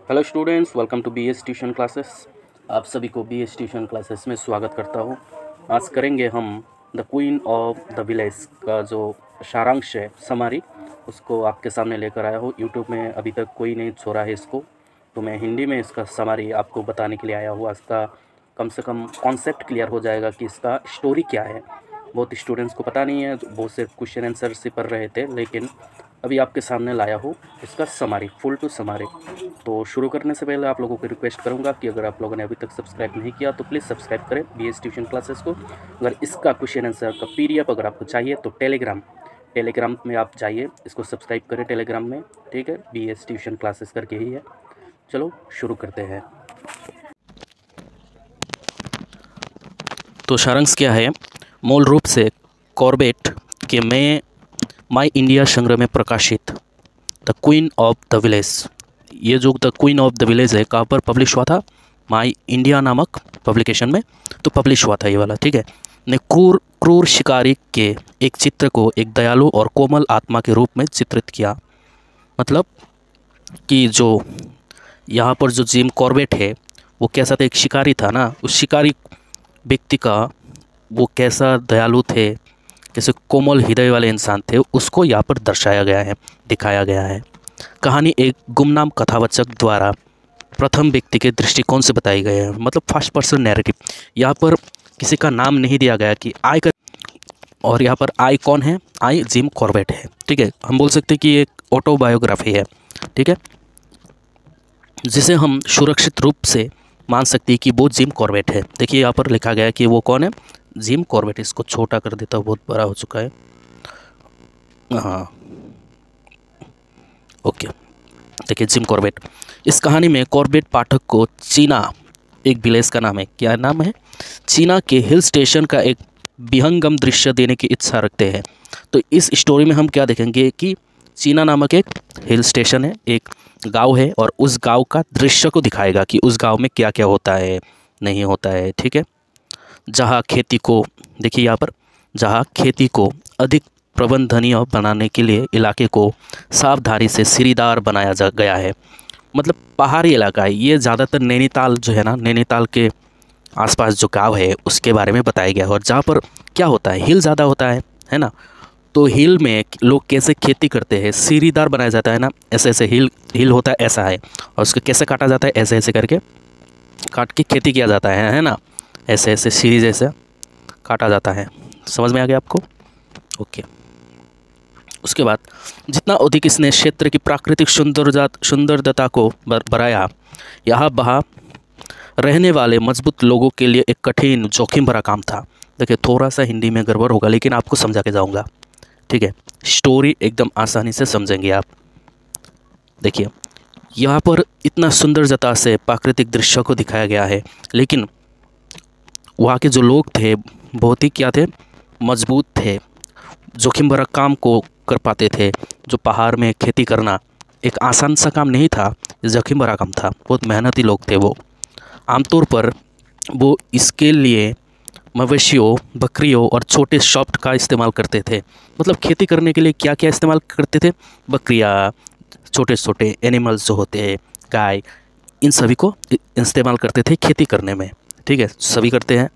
Hello students, welcome to BS tuition classes. आप सभी को बीएस ट्यूशन क्लासेस में स्वागत करता हूँ। आज करेंगे हम the queen of the village का जो सारांश है, समरी, उसको आपके सामने लेकर आया हूँ। यूट्यूब में अभी तक कोई नहीं छोड़ा है इसको, तो मैं हिंदी में इसका समरी आपको बताने के लिए आया हूँ। इसका कम से कम कॉन्सेप्ट क्लियर हो जाएगा कि इसका स्टोरी क्या है। बहुत स्टूडेंट्स को पता नहीं है, बहुत से क्वेश्चन आंसर से पढ़ रहे थे, लेकिन अभी आपके सामने लाया हूँ इसका समरी, फुल टू समरी। तो शुरू करने से पहले आप लोगों को रिक्वेस्ट करूंगा कि अगर आप लोगों ने अभी तक सब्सक्राइब नहीं किया तो प्लीज़ सब्सक्राइब करें बीएस ट्यूशन क्लासेस को। अगर इसका क्वेश्चन आंसर का पीडीएफ अगर आपको चाहिए तो टेलीग्राम में आप जाइए, इसको सब्सक्राइब करें टेलीग्राम में, ठीक है। बीएस ट्यूशन क्लासेस करके ही है। चलो शुरू करते हैं। तो सारांश क्या है? मूल रूप से कॉर्बेट के माई इंडिया संग्रह में प्रकाशित the queen of the village, ये जो the queen of the village है कहाँ पर पब्लिश हुआ था? माई इंडिया नामक पब्लिकेशन में तो पब्लिश हुआ था ये वाला, ठीक है। ने क्रूर शिकारी के एक चित्र को एक दयालु और कोमल आत्मा के रूप में चित्रित किया। मतलब कि जो यहाँ पर जो जिम कॉर्बेट है वो कैसा था? एक शिकारी था ना। उस शिकारी व्यक्ति का वो कैसा दयालु थे, कैसे कोमल हृदय वाले इंसान थे, उसको यहाँ पर दर्शाया गया है, दिखाया गया है। कहानी एक गुमनाम कथावाचक द्वारा प्रथम व्यक्ति के दृष्टिकोण से बताई गई है, मतलब फर्स्ट पर्सन नैरेटिव। यहाँ पर किसी का नाम नहीं दिया गया कि आई का, और यहाँ पर आई कौन है? आई जिम कॉर्बेट है, ठीक है। हम बोल सकते हैं कि एक ऑटोबायोग्राफी है, ठीक है, जिसे हम सुरक्षित रूप से मान सकते हैं कि वो जिम कॉर्बेट है। देखिए यहाँ पर लिखा गया है कि वो कौन है? Jim Corbett. इसको छोटा कर देता हूँ, बहुत बड़ा हो चुका है। हाँ, ओके। देखिए जिम कॉर्बेट, इस कहानी में कॉर्बेट पाठक को चीना, एक विलेज का नाम है, क्या नाम है? चीना के हिल स्टेशन का एक विहंगम दृश्य देने की इच्छा रखते हैं। तो इस स्टोरी में हम क्या देखेंगे कि चीना नामक एक हिल स्टेशन है, एक गांव है, और उस गांव का दृश्य को दिखाएगा कि उस गांव में क्या क्या होता है, नहीं होता है, ठीक है। जहां खेती को, देखिए यहाँ पर, जहां खेती को अधिक प्रबंधनीय बनाने के लिए इलाके को सावधानी से सीढ़ीदार बनाया गया है। मतलब पहाड़ी इलाका है ये, ज़्यादातर नैनीताल जो है ना, नैनीताल के आसपास जो गांव है उसके बारे में बताया गया है। और जहाँ पर क्या होता है, हिल ज़्यादा होता है ना। तो हिल में लोग कैसे खेती करते हैं, सीढ़ीदार बनाया जाता है ना, ऐसे ऐसे हिल होता है, ऐसा है, और उसको कैसे काटा जाता है, ऐसे ऐसे करके काट के खेती किया जाता है ना, ऐसे ऐसे सीढ़ी जैसे काटा जाता है। समझ में आ गया आपको? ओके। उसके बाद जितना अधिक इसने क्षेत्र की प्राकृतिक सुंदरता को बढ़ाया, यहाँ वहाँ रहने वाले मजबूत लोगों के लिए एक कठिन जोखिम भरा काम था। देखिए थोड़ा सा हिंदी में गड़बड़ होगा, लेकिन आपको समझा के जाऊँगा, ठीक है। स्टोरी एकदम आसानी से समझेंगे आप। देखिए यहाँ पर इतना सुंदरता से प्राकृतिक दृश्य को दिखाया गया है, लेकिन वहाँ के जो लोग थे बहुत ही क्या थे? मजबूत थे, जोखिम भरा काम को कर पाते थे। जो पहाड़ में खेती करना एक आसान सा काम नहीं था, जोखिम भरा काम था, बहुत मेहनती लोग थे वो। आमतौर पर वो इसके लिए मवेशियों, बकरियों और छोटे शॉफ्ट का इस्तेमाल करते थे। मतलब खेती करने के लिए क्या क्या इस्तेमाल करते थे? बकरियाँ, छोटे छोटे एनिमल्स जो होते हैं, गाय, इन सभी को इस्तेमाल करते थे खेती करने में, ठीक है, सभी करते हैं।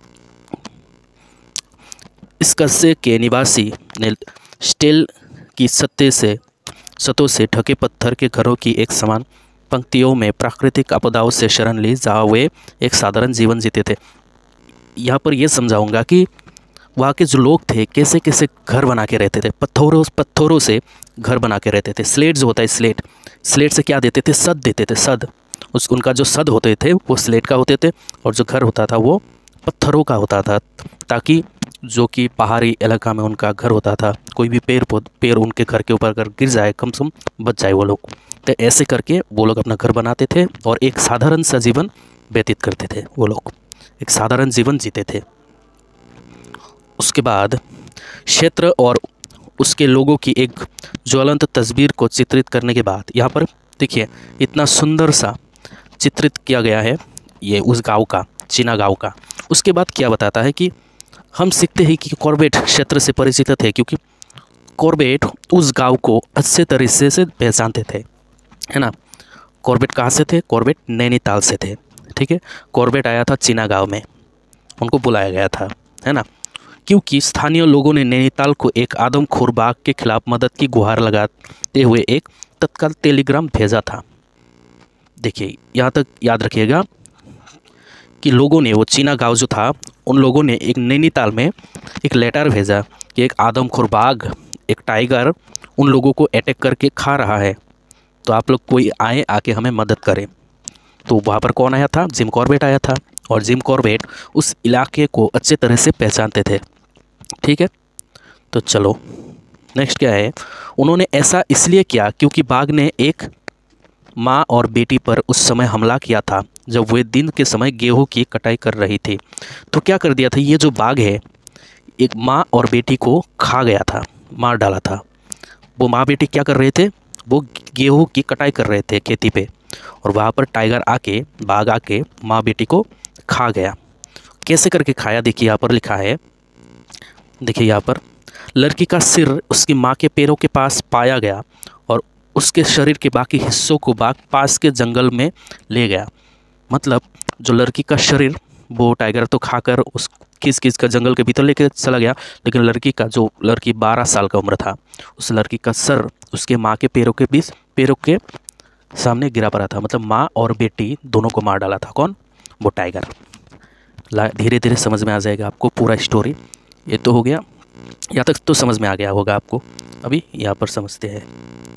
इस कस्बे के निवासी ने स्टील की सतहों से ढके पत्थर के घरों की एक समान पंक्तियों में प्राकृतिक आपदाओं से शरण ली, जहाँ वे एक साधारण जीवन जीते थे। यहाँ पर यह समझाऊंगा कि वहाँ के जो लोग थे कैसे कैसे घर बना के रहते थे। पत्थरों से घर बना के रहते थे। स्लेट जो होता है, स्लेट से क्या देते थे? सद देते थे, सद। उनका जो सद होते थे वो स्लेट का होते थे, और जो घर होता था वो पत्थरों का होता था, ताकि जो कि पहाड़ी इलाका में उनका घर होता था, कोई भी पेड़ उनके घर के ऊपर अगर गिर जाए, कम से कम बच जाए वो लोग। तो ऐसे करके वो लोग अपना घर बनाते थे और एक साधारण सा जीवन व्यतीत करते थे। वो लोग एक साधारण जीवन जीते थे। उसके बाद क्षेत्र और उसके लोगों की एक ज्वलंत तस्वीर को चित्रित करने के बाद, यहाँ पर देखिए इतना सुंदर सा चित्रित किया गया है ये उस गांव का, चीना गांव का। उसके बाद क्या बताता है कि हम सीखते हैं कि कॉर्बेट क्षेत्र से परिचित थे, क्योंकि कॉर्बेट उस गांव को अच्छे तरीके से पहचानते थे, है ना। कॉर्बेट कहाँ से थे? कॉर्बेट नैनीताल से थे। ठीक है, कॉर्बेट आया था चीना गांव में, उनको बुलाया गया था, है ना, क्योंकि स्थानीय लोगों ने नैनीताल को एक आदमखोर बाघ के खिलाफ मदद की गुहार लगाते हुए एक तत्काल टेलीग्राम भेजा था। देखिए यहाँ तक याद रखिएगा कि लोगों ने, वो चीना गांव जो था, उन लोगों ने एक नैनीताल में एक लेटर भेजा कि एक आदमखोर बाघ, एक टाइगर उन लोगों को अटैक करके खा रहा है, तो आप लोग कोई आए, आके हमें मदद करें। तो वहाँ पर कौन आया था? जिम कॉर्बेट आया था, और जिम कॉर्बेट उस इलाके को अच्छे तरह से पहचानते थे। ठीक है, तो चलो नेक्स्ट क्या है। उन्होंने ऐसा इसलिए किया क्योंकि बाघ ने एक माँ और बेटी पर उस समय हमला किया था जब वे दिन के समय गेहूं की कटाई कर रही थी। तो क्या कर दिया था, ये जो बाघ है एक माँ और बेटी को खा गया था, मार डाला था। वो माँ बेटी क्या कर रहे थे? वो गेहूं की कटाई कर रहे थे खेती पे, और वहाँ पर टाइगर आके, बाघ आके माँ बेटी को खा गया। कैसे करके खाया? देखिए यहाँ पर लिखा है, देखिए यहाँ पर, लड़की का सिर उसकी माँ के पैरों के पास पाया गया और उसके शरीर के बाकी हिस्सों को बाघ पास के जंगल में ले गया। मतलब जो लड़की का शरीर वो टाइगर तो खाकर उस किस का जंगल के भीतर लेके चला गया, लेकिन लड़की का, जो लड़की 12 साल का उम्र था, उस लड़की का सर उसके माँ के पैरों के बीच, पैरों के सामने गिरा पड़ा था। मतलब माँ और बेटी दोनों को मार डाला था। कौन? वो टाइगर। धीरे धीरे समझ में आ जाएगा आपको पूरा स्टोरी। ये तो हो गया, यहाँ तक तो समझ में आ गया होगा आपको। अभी यहाँ पर समझते हैं,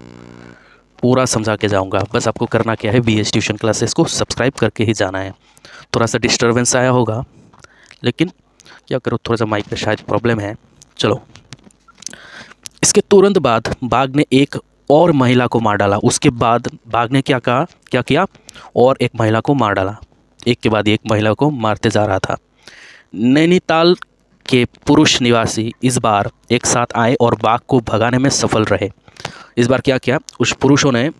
पूरा समझा के जाऊँगा। बस आपको करना क्या है, VS ट्यूशन क्लासेस को सब्सक्राइब करके ही जाना है। थोड़ा सा डिस्टर्बेंस आया होगा, लेकिन क्या करो, थोड़ा सा माइक पे शायद प्रॉब्लम है। चलो, इसके तुरंत बाद बाघ ने एक और महिला को मार डाला। उसके बाद बाघ ने क्या किया, और एक महिला को मार डाला। एक के बाद एक महिला को मारते जा रहा था। नैनीताल के पुरुष निवासी इस बार एक साथ आए और बाघ को भगाने में सफल रहे। इस बार क्या किया, उस पुरुषों ने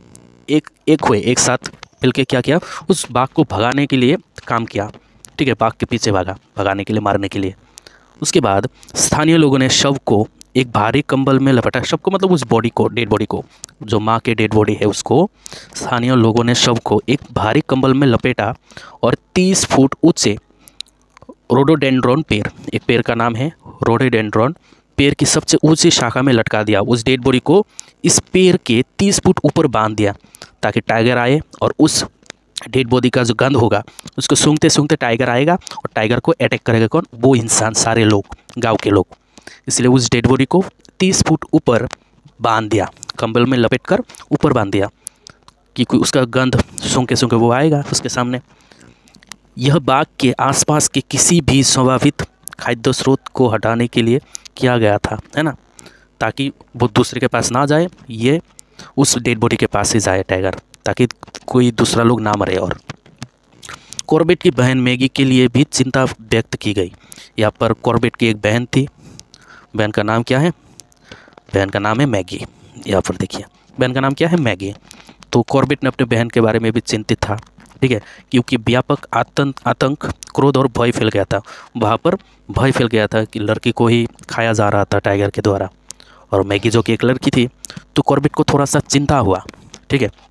एक साथ मिलकर क्या किया, उस बाघ को भगाने के लिए काम किया। ठीक है, बाघ के पीछे भागा, भगाने के लिए, मारने के लिए। उसके बाद स्थानीय लोगों ने शव को एक भारी कंबल में लपेटा। शव को मतलब उस बॉडी को, डेड बॉडी को, जो माँ के डेड बॉडी है उसको, स्थानीय लोगों ने शव को एक भारी कंबल में लपेटा और 30 फुट ऊंचे रोडोडेंड्रॉन पेड़, एक पेड़ का नाम है रोडोडेंड्रॉन, पेड़ की सबसे ऊंची शाखा में लटका दिया। उस डेड बॉडी को इस पेड़ के 30 फुट ऊपर बांध दिया ताकि टाइगर आए और उस डेड बॉडी का जो गंध होगा उसको सूंघते सूंघते टाइगर आएगा और टाइगर को अटैक करेगा। कौन? वो इंसान, सारे लोग, गांव के लोग। इसलिए उस डेड बॉडी को 30 फुट ऊपर बांध दिया, कंबल में लपेट कर ऊपर बांध दिया कि कोई उसका गंध सूंघते सूंघते वो आएगा उसके सामने। यह बाघ के आसपास के किसी भी संभावित खाद्य स्रोत को हटाने के लिए किया गया था, है ना, ताकि वो दूसरे के पास ना जाए, ये उस डेड बॉडी के पास ही जाए टाइगर, ताकि कोई दूसरा लोग ना मरे। और कॉर्बेट की बहन मैगी के लिए भी चिंता व्यक्त की गई। यहाँ पर कॉर्बेट की एक बहन थी, बहन का नाम क्या है? बहन का नाम है मैगी। यहाँ पर देखिए, बहन का नाम क्या है? मैगी। तो कॉर्बेट ने अपने बहन के बारे में भी चिंतित था, ठीक है, क्योंकि व्यापक आतंक, क्रोध और भय फैल गया था। वहाँ पर भय फैल गया था कि लड़की को ही खाया जा रहा था टाइगर के द्वारा, और मैगी जो कि एक लड़की थी, तो कॉर्बेट को थोड़ा सा चिंता हुआ। ठीक है,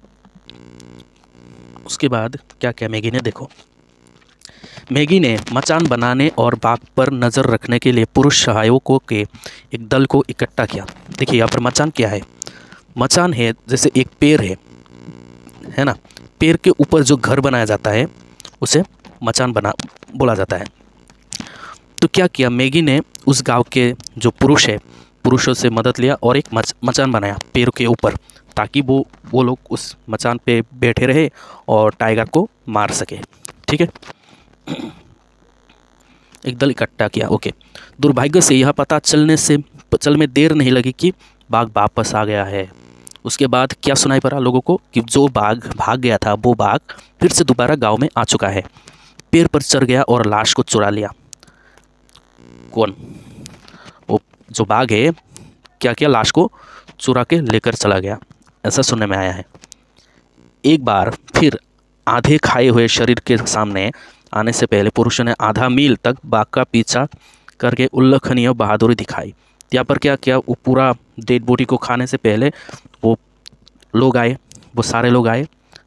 उसके बाद क्या क्या मैगी ने, देखो, मैगी ने मचान बनाने और बाघ पर नज़र रखने के लिए पुरुष सहायकों के एक दल को इकट्ठा किया। देखिए यहाँ पर मचान क्या है? मचान है जैसे एक पेड़ है ना, पेड़ के ऊपर जो घर बनाया जाता है उसे मचान बना बोला जाता है। तो क्या किया, मैगी ने उस गांव के जो पुरुष है, पुरुषों से मदद लिया और एक मचान बनाया पेड़ के ऊपर, ताकि वो लोग उस मचान पे बैठे रहे और टाइगर को मार सके। ठीक है, एक दल इकट्ठा किया। ओके, दुर्भाग्य से यह पता चल में देर नहीं लगी कि बाघ वापस आ गया है। उसके बाद क्या सुनाई पड़ा लोगों को कि जो बाघ भाग गया था वो बाघ फिर से दोबारा गांव में आ चुका है, पेड़ पर चढ़ गया और लाश को चुरा लिया। कौन? वो जो बाघ है क्या किया, लाश को चुरा के लेकर चला गया, ऐसा सुनने में आया है। एक बार फिर आधे खाए हुए शरीर के सामने आने से पहले पुरुषों ने आधा मील तक बाघ का पीछा करके उल्लेखनीय बहादुरी दिखाई। यहाँ पर क्या किया, वो पूरा डेड बॉडी को खाने से पहले वो लोग आए, वो सारे लोग आए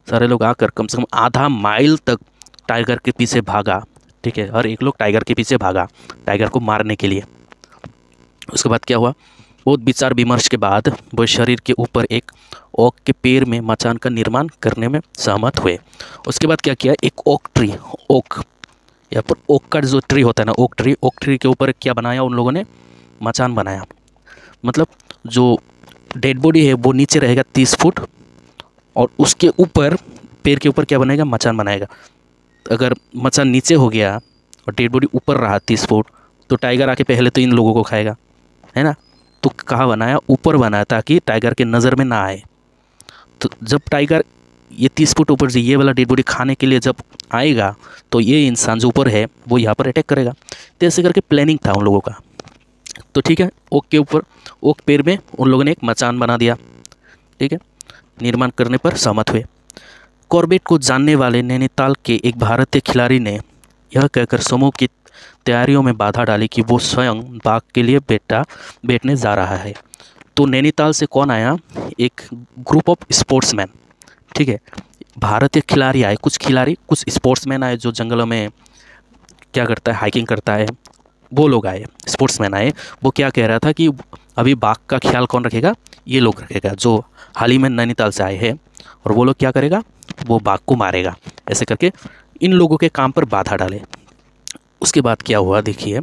सारे लोग आकर कम से कम आधा माइल तक टाइगर के पीछे भागा। ठीक है, हर एक लोग टाइगर के पीछे भागा टाइगर को मारने के लिए। उसके बाद क्या हुआ, बहुत विचार विमर्श के बाद वो शरीर के ऊपर एक ओक के पेड़ में मचान का निर्माण करने में सहमत हुए। उसके बाद क्या किया, एक ओक ट्री, ओक यहाँ पर ओक का जो ट्री होता है ना, ओक ट्री के ऊपर क्या बनाया उन लोगों ने, मचान बनाया। मतलब जो डेड बॉडी है वो नीचे रहेगा 30 फुट और उसके ऊपर पेड़ के ऊपर क्या बनाएगा, मचान बनाएगा। अगर मचान नीचे हो गया और डेड बॉडी ऊपर रहा 30 फुट तो टाइगर आके पहले तो इन लोगों को खाएगा, है ना। तो कहाँ बनाया, ऊपर बनाया ताकि टाइगर के नज़र में ना आए। तो जब टाइगर ये 30 फुट ऊपर से ये वाला डेड बॉडी खाने के लिए जब आएगा तो ये इंसान जो ऊपर है वो यहाँ पर अटैक करेगा। तो ऐसे करके प्लानिंग था उन लोगों का। तो ठीक है, ओक के ऊपर, ओक पेड़ में उन लोगों ने एक मचान बना दिया। ठीक है, निर्माण करने पर सहमत हुए। कॉर्बेट को जानने वाले नैनीताल के एक भारतीय खिलाड़ी ने यह कहकर समूह की तैयारियों में बाधा डाली कि वो स्वयं बाघ के लिए बैठने जा रहा है। तो नैनीताल से कौन आया, एक ग्रुप ऑफ स्पोर्ट्समैन। ठीक है, भारतीय खिलाड़ी आए, कुछ खिलाड़ी, कुछ स्पोर्ट्समैन आए जो जंगलों में क्या करता है, हाइकिंग करता है, वो लोग आए, स्पोर्ट्समैन आए। वो क्या कह रहा था कि अभी बाघ का ख्याल कौन रखेगा, ये लोग रखेगा जो हाल ही में नैनीताल से आए हैं, और वो लोग क्या करेगा, वो बाघ को मारेगा। ऐसे करके इन लोगों के काम पर बाधा डाले। उसके बाद क्या हुआ देखिए,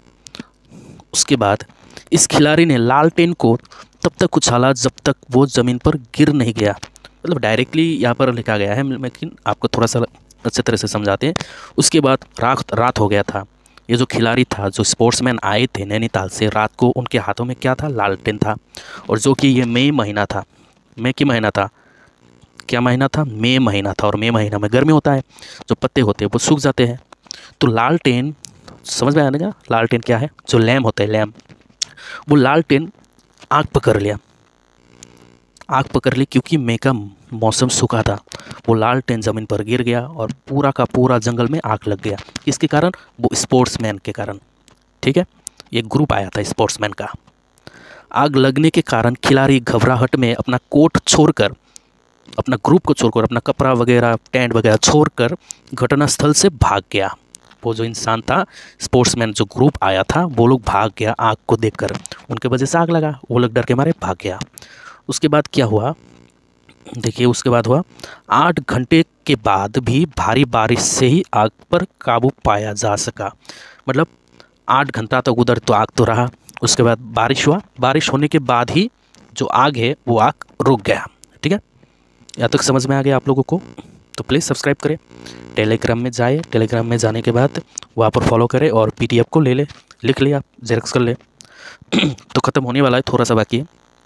उसके बाद इस खिलाड़ी ने लालटेन को तब तक उछाला जब तक वो ज़मीन पर गिर नहीं गया। मतलब डायरेक्टली यहाँ पर लिखा गया है, लेकिन आपको थोड़ा सा अच्छे तरह से समझाते हैं। उसके बाद रात हो गया था। ये जो खिलाड़ी था, जो स्पोर्ट्समैन आए थे नैनीताल से, रात को उनके हाथों में क्या था, लालटेन था। और जो कि ये मई महीना था, मई की महीना था, क्या महीना था, मई महीना था। और मई महीना में गर्मी होता है, जो पत्ते होते हैं वो सूख जाते हैं। तो लालटेन, समझ में आने का, लालटेन क्या है, जो लैम्प होता है, लैम्प, वो लालटेन आग पकड़ ली क्योंकि मई का मौसम सूखा था। वो लालटेन ज़मीन पर गिर गया और पूरा का पूरा जंगल में आग लग गया। किसके कारण, वो स्पोर्ट्समैन के कारण। ठीक है, ये ग्रुप आया था स्पोर्ट्समैन का। आग लगने के कारण खिलाड़ी घबराहट में अपना कोट छोड़कर, अपना ग्रुप को छोड़कर, अपना कपड़ा वगैरह, टेंट वगैरह छोड़कर घटनास्थल से भाग गया। वो जो इंसान था, स्पोर्ट्समैन जो ग्रुप आया था, वो लोग भाग गया आग को देखकर। उनके वजह से आग लगा, वो लोग डर के मारे भाग गया। उसके बाद क्या हुआ देखिए, उसके बाद हुआ 8 घंटे के बाद भी भारी बारिश से ही आग पर काबू पाया जा सका। मतलब 8 घंटा तक उधर तो आग तो रहा, उसके बाद बारिश हुआ, बारिश होने के बाद ही जो आग है वो आग रुक गया। ठीक है, यहाँ तक समझ में आ गया आप लोगों को। तो प्लीज़ सब्सक्राइब करें, टेलीग्राम में जाए, टेलीग्राम में जाने के बाद वहाँ पर फॉलो करें और PDF को ले ले, लिख लिया, जेरक्स कर ले। तो ख़त्म होने वाला है, थोड़ा सा बाकी है।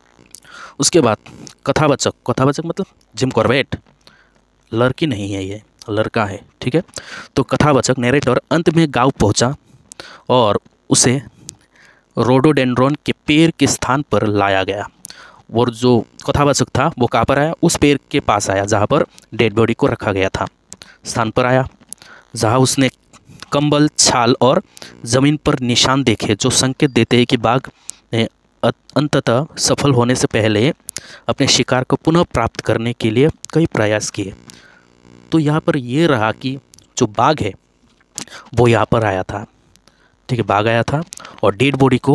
उसके बाद कथावाचक मतलब जिम कॉर्बेट, लड़की नहीं है, ये लड़का है। ठीक है, तो कथावाचक नैरेटर अंत में गांव पहुंचा और उसे रोडोडेंड्रॉन के पेड़ के स्थान पर लाया गया। और जो कथावाचक था वो कहाँ पर आया, उस पेड़ के पास आया जहाँ पर डेड बॉडी को रखा गया था, स्थान पर आया जहाँ उसने कंबल, छाल और ज़मीन पर निशान देखे जो संकेत देते हैं कि बाघ ने अंततः सफल होने से पहले अपने शिकार को पुनः प्राप्त करने के लिए कई प्रयास किए। तो यहाँ पर ये रहा कि जो बाघ है वो यहाँ पर आया था। ठीक है, बाघ आया था और डेड बॉडी को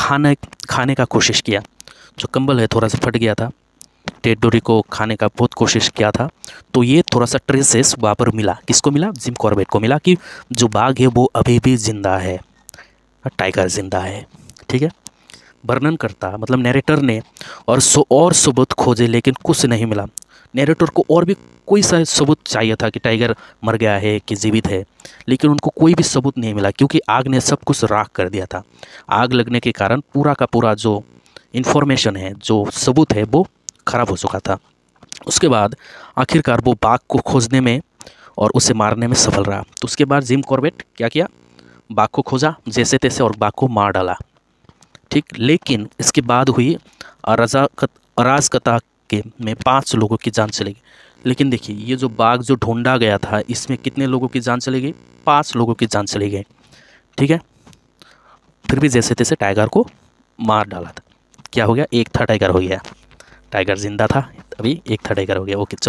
खाने का कोशिश किया। जो कंबल है थोड़ा सा फट गया था, डेड बॉडी को खाने का बहुत कोशिश किया था। तो ये थोड़ा सा ट्रेसेस वहाँ पर मिला, किसको मिला, जिम कॉर्बेट को मिला कि जो बाघ है वो अभी भी जिंदा है, टाइगर जिंदा है। ठीक है, वर्णन करता मतलब नैरेटर ने और सबूत खोजे लेकिन कुछ नहीं मिला। नैरेटर को और भी कोई सा सबूत चाहिए था कि टाइगर मर गया है कि जीवित है, लेकिन उनको कोई भी सबूत नहीं मिला क्योंकि आग ने सब कुछ राख कर दिया था। आग लगने के कारण पूरा का पूरा जो इन्फॉर्मेशन है, जो सबूत है, वो ख़राब हो चुका था। उसके बाद आखिरकार वो बाघ को खोजने में और उसे मारने में सफल रहा। तो उसके बाद जिम कॉर्बेट क्या किया, बाघ को खोजा जैसे तैसे और बाघ को मार डाला। ठीक, लेकिन इसके बाद हुई अराजकता के में 5 लोगों की जान चली गई। लेकिन देखिए, ये जो बाघ जो ढूंढा गया था, इसमें कितने लोगों की जान चली गई, 5 लोगों की जान चली गई। ठीक है, फिर भी जैसे तैसे टाइगर को मार डाला था। क्या हो गया, एक था टाइगर हो गया, टाइगर जिंदा था, अभी एक था टाइगर हो गया। ओके, चलो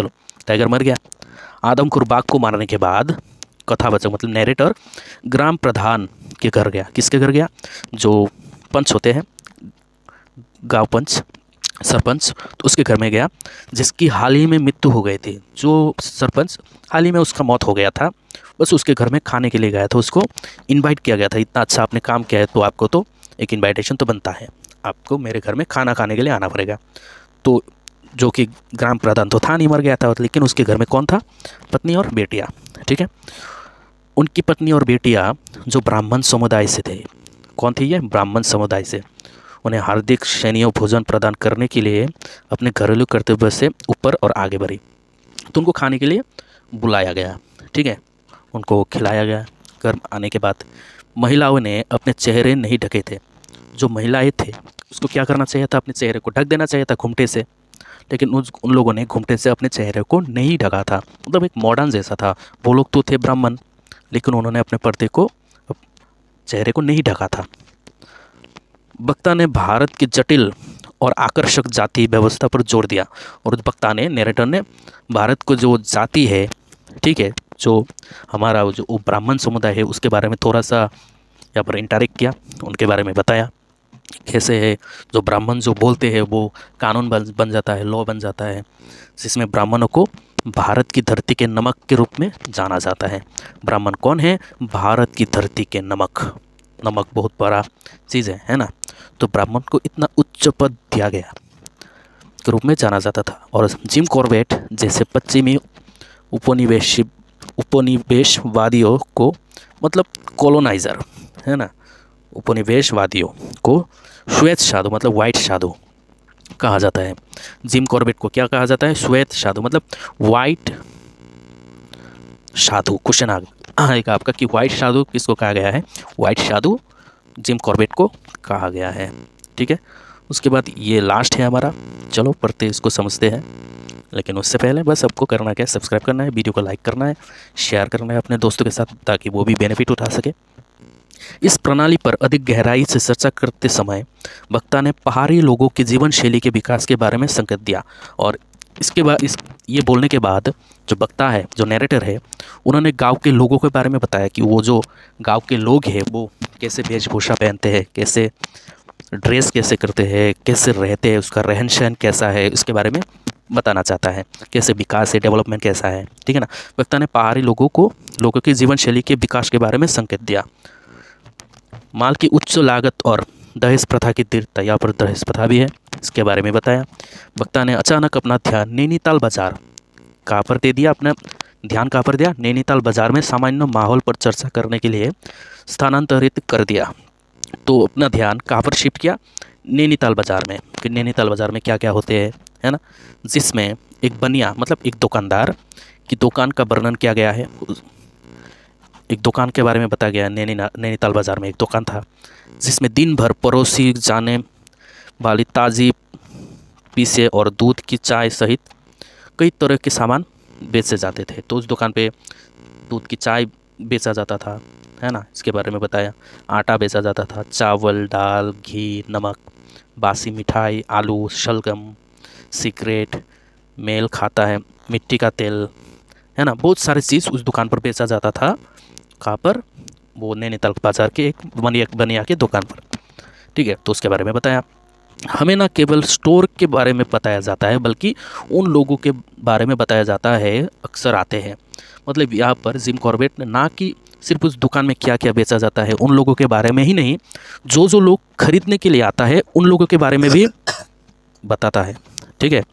टाइगर मर गया। आदमखोर बाघ को मारने के बाद कथावाचक मतलब नैरेटर ग्राम प्रधान के घर गया। किसके घर गया? जो पंच होते हैं, गांव पंच, सरपंच, तो उसके घर में गया जिसकी हाल ही में मृत्यु हो गई थी। जो सरपंच हाल ही में उसका मौत हो गया था, बस उसके घर में खाने के लिए गया था। उसको इनवाइट किया गया था, इतना अच्छा आपने काम किया है तो आपको तो एक इनविटेशन तो बनता है, आपको मेरे घर में खाना खाने के लिए आना पड़ेगा। तो जो कि ग्राम प्रधान तो था नहीं, मर गया था, लेकिन उसके घर में कौन था? पत्नी और बेटियाँ। ठीक है, उनकी पत्नी और बेटियाँ जो ब्राह्मण समुदाय से थे। कौन थी ये? ब्राह्मण समुदाय से। उन्हें हार्दिक सैन्य भोजन प्रदान करने के लिए अपने घरेलू कर्तव्य से ऊपर और आगे बढ़ी, तो उनको खाने के लिए बुलाया गया। ठीक है, उनको खिलाया गया। घर आने के बाद महिलाओं ने अपने चेहरे नहीं ढके थे। जो महिलाएं थे उसको क्या करना चाहिए था? अपने चेहरे को ढक देना चाहिए था घूमटे से, लेकिन उन लोगों ने घूमटे से अपने चेहरे को नहीं ढका था। मतलब एक मॉडर्न जैसा था। वो लोग तो थे ब्राह्मण, लेकिन उन्होंने अपने पर्दे को, चेहरे को नहीं ढका था। वक्ता ने भारत की जटिल और आकर्षक जाति व्यवस्था पर जोर दिया। और वक्ता ने, नैरेटर ने, भारत को जो जाति है, ठीक है, जो हमारा जो ब्राह्मण समुदाय है उसके बारे में थोड़ा सा यहाँ पर इंटरेक्ट किया, उनके बारे में बताया कैसे है जो ब्राह्मण जो बोलते हैं वो कानून बन जाता है, लॉ बन जाता है, जिसमें ब्राह्मणों को भारत की धरती के नमक के रूप में जाना जाता है। ब्राह्मण कौन है? भारत की धरती के नमक। नमक बहुत बड़ा चीज़ है ना। तो ब्राह्मण को इतना उच्च पद दिया गया के रूप में जाना जाता था। और जिम कॉर्बेट जैसे पश्चिमी उपनिवेशवादियों को, मतलब कॉलोनाइज़र है ना, उपनिवेशवादियों को श्वेत साधु मतलब वाइट साधु कहा जाता है। जिम कॉर्बेट को क्या कहा जाता है? श्वेत साधु मतलब वाइट साधु। क्वेश्चन आएगा आपका कि वाइट साधु किसको कहा गया है? वाइट साधु जिम कॉर्बेट को कहा गया है। ठीक है, उसके बाद ये लास्ट है हमारा। चलो पढ़ते इसको समझते हैं, लेकिन उससे पहले बस आपको करना क्या है? सब्सक्राइब करना है, वीडियो को लाइक करना है, शेयर करना है अपने दोस्तों के साथ ताकि वो भी बेनिफिट उठा सके। इस प्रणाली पर अधिक गहराई से चर्चा करते समय वक्ता ने पहाड़ी लोगों की जीवन शैली के विकास के बारे में संकेत दिया। और इसके बाद ये बोलने के बाद जो वक्ता है, जो नैरेटर है, उन्होंने गांव के लोगों के बारे में बताया कि वो जो गांव के लोग हैं वो कैसे वेशभूषा पहनते हैं, कैसे ड्रेस कैसे करते हैं, कैसे रहते हैं, उसका रहन सहन कैसा है, इसके बारे में बताना चाहता है, कैसे विकास है, डेवलपमेंट कैसा है। ठीक है ना। वक्ता ने पहाड़ी लोगों की जीवन शैली के विकास के बारे में संकेत दिया। माल की उच्च लागत और दहेज प्रथा की दृढ़ता, यहाँ पर दहेज प्रथा भी है, इसके बारे में बताया। वक्ता ने अचानक अपना ध्यान नैनीताल बाजार कहाँ पर दे दिया? अपना ध्यान कहाँ पर दिया? नैनीताल बाजार में सामान्य माहौल पर चर्चा करने के लिए स्थानांतरित कर दिया। तो अपना ध्यान कहाँ पर शिफ्ट किया? नैनीताल बाजार में। कि नैनीताल बाजार में क्या क्या होते हैं, है ना, जिसमें एक बनिया मतलब एक दुकानदार की दुकान का वर्णन किया गया है। एक दुकान के बारे में बताया गया। नैनीताल बाजार में एक दुकान था जिसमें दिन भर परोसी जाने वाली ताज़ी पीसे और दूध की चाय सहित कई तरह के सामान बेचे जाते थे। तो उस दुकान पे दूध की चाय बेचा जाता था, है ना, इसके बारे में बताया। आटा बेचा जाता था, चावल, दाल, घी, नमक, बासी मिठाई, आलू, शलगम, सिगरेट, मेल खाता है, मिट्टी का तेल, है ना, बहुत सारी चीज़ उस दुकान पर बेचा जाता था। कहाँ पर? वो नैनीताल बाजार के एक बनिया के दुकान पर। ठीक है, तो उसके बारे में बताया। हमें ना केवल स्टोर के बारे में बताया जाता है बल्कि उन लोगों के बारे में बताया जाता है अक्सर आते हैं। मतलब यहाँ पर जिम कॉर्बेट ने ना कि सिर्फ उस दुकान में क्या क्या बेचा जाता है उन लोगों के बारे में ही नहीं, जो लोग खरीदने के लिए आता है उन लोगों के बारे में भी बताता है। ठीक है,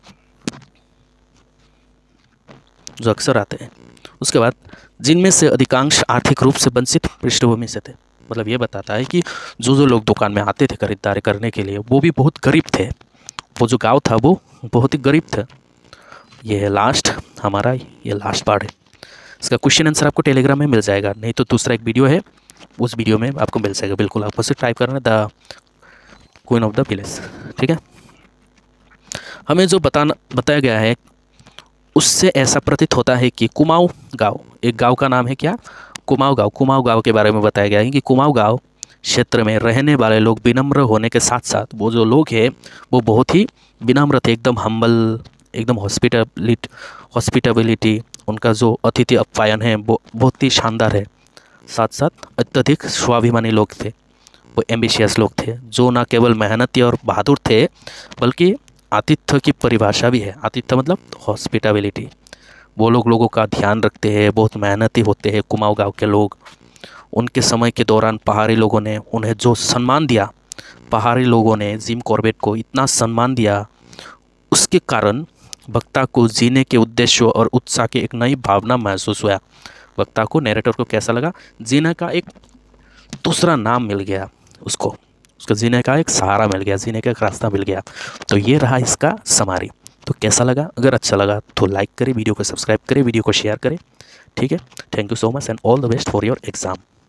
जो अक्सर आते हैं। उसके बाद जिनमें से अधिकांश आर्थिक रूप से वंचित पृष्ठभूमि से थे। मतलब ये बताता है कि जो लोग दुकान में आते थे खरीदारी करने के लिए वो भी बहुत गरीब थे। वो जो गांव था वो बहुत ही गरीब था। ये है लास्ट हमारा, ये लास्ट पार्ट है। इसका क्वेश्चन आंसर आपको टेलीग्राम में मिल जाएगा, नहीं तो दूसरा एक वीडियो है उस वीडियो में आपको मिल जाएगा। बिल्कुल आपको सिर्फ टाइप करना the queen of the village. ठीक है, हमें जो बताया गया है उससे ऐसा प्रतीत होता है कि कुमाऊं गांव, एक गांव का नाम है क्या? कुमाऊं गांव। कुमाऊं गांव के बारे में बताया गया है कि कुमाऊं गांव क्षेत्र में रहने वाले लोग विनम्र होने के साथ साथ वो जो लोग हैं वो बहुत ही विनम्र थे, एकदम हम्बल, एकदम हॉस्पिटेबिलिटी, उनका जो अतिथि अप्यायन है वो बहुत ही शानदार है। साथ साथ अत्यधिक स्वाभिमानी लोग थे, वो एम्बिशियस लोग थे, जो ना केवल मेहनती और बहादुर थे बल्कि आतिथ्य की परिभाषा भी है। आतिथ्य मतलब हॉस्पिटेबिलिटी। वो लोग लोगों का ध्यान रखते हैं, बहुत मेहनती होते हैं कुमाऊं गांव के लोग। उनके समय के दौरान पहाड़ी लोगों ने उन्हें जो सम्मान दिया, पहाड़ी लोगों ने जिम कॉर्बेट को इतना सम्मान दिया, उसके कारण वक्ता को जीने के उद्देश्य और उत्साह की एक नई भावना महसूस हुआ। वक्ता को, नैरेटर को कैसा लगा? जीने का एक दूसरा नाम मिल गया उसको, उसका जीने का एक सहारा मिल गया, जीने का एक रास्ता मिल गया। तो ये रहा इसका समरी। तो कैसा लगा? अगर अच्छा लगा तो लाइक करें, वीडियो को सब्सक्राइब करें, वीडियो को शेयर करें। ठीक है, thank you so much and all the best for your exam.